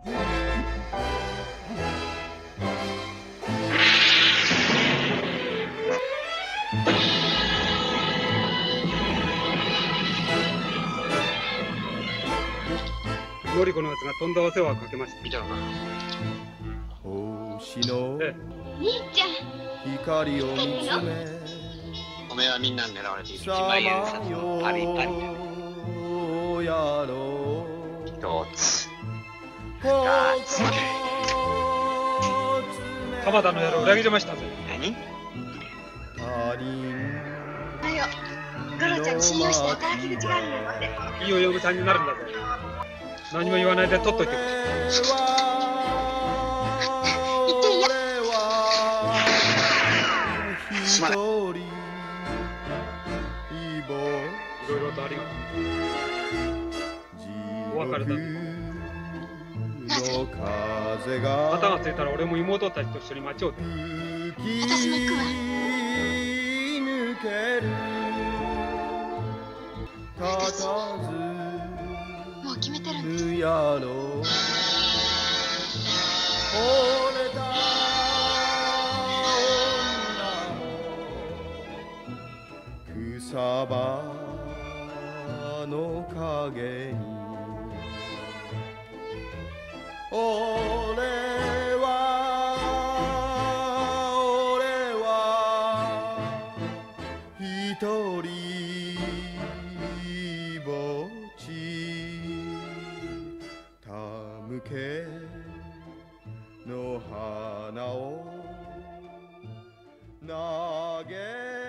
のりこのやつがとんだお世話をかけました。 見たのか。 星の兄ちゃん光を見つめおめえはみんなに狙われている。 さまようやろう一つ。 鎌田の野郎裏切りましたぜ。 何？ 他人だよゴロちゃんに信用して働き口があるんだって。 いいお嫁さんになるんだぜ。何も言わないで取っといてくれ。 言っていいよ。 すまない。 いろいろとありがとう。お別れだ。 なぜ？ 旗がついたら俺も妹たちと一緒に町を出る。 私も行くわ。私もう決めてるんです。 草葉の陰に俺は一人ぼっちたむけの花を投げ